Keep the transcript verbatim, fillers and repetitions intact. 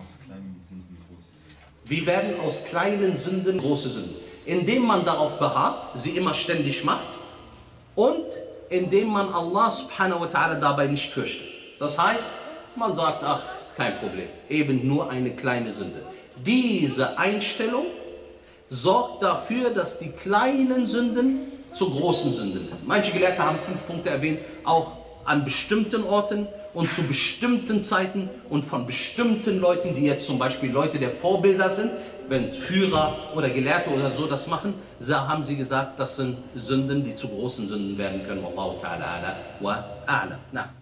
aus kleinen Sünden große Sünden? Wie werden aus kleinen Sünden große Sünden? Indem man darauf beharrt, sie immer ständig macht und indem man Allah subhanahu wa ta'ala dabei nicht fürchtet. Das heißt, man sagt, ach, kein Problem, eben nur eine kleine Sünde. Diese Einstellung sorgt dafür, dass die kleinen Sünden zu großen Sünden werden. Manche Gelehrte haben fünf Punkte erwähnt, auch an bestimmten Orten und zu bestimmten Zeiten und von bestimmten Leuten, die jetzt zum Beispiel Leute der Vorbilder sind, wenn Führer oder Gelehrte oder so das machen, haben sie gesagt, das sind Sünden, die zu großen Sünden werden können. Wallahu ta'ala ala wa a'lam.